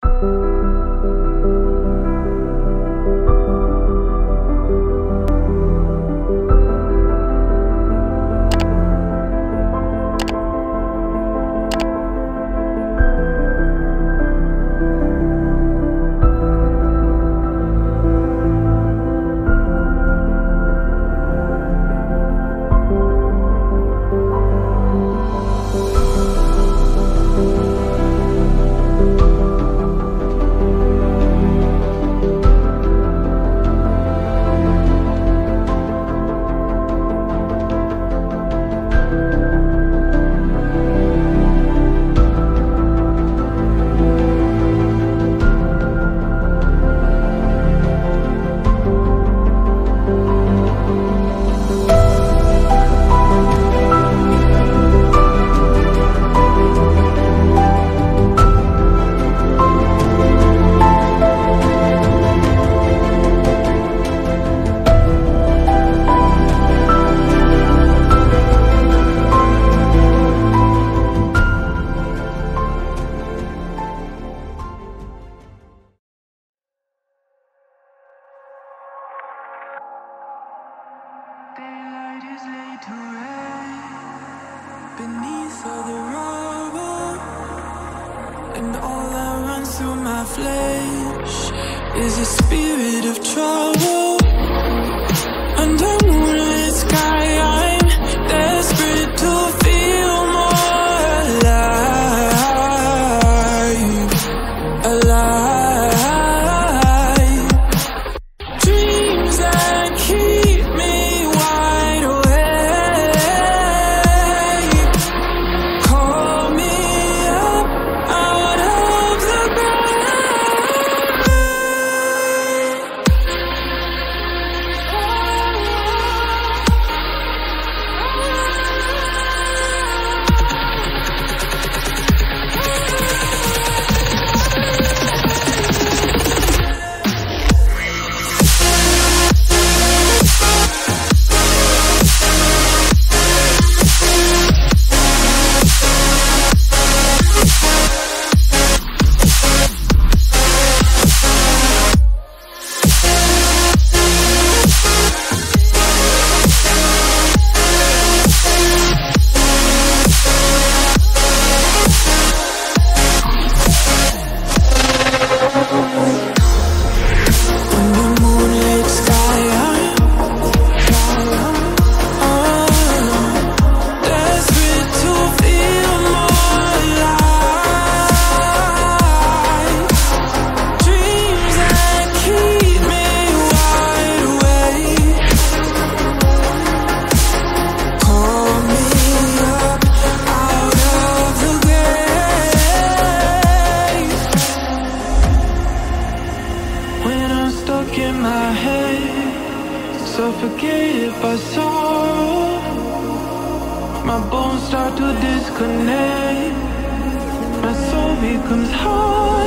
Beneath all the rubble, and all that runs through my flesh is a spirit of trouble. Under moonlit sky, I'm desperate to feel more alive, alive. Dreams that keep me wide awake, call me up out of the in my head, suffocated by sorrow. My bones start to disconnect, my soul becomes hard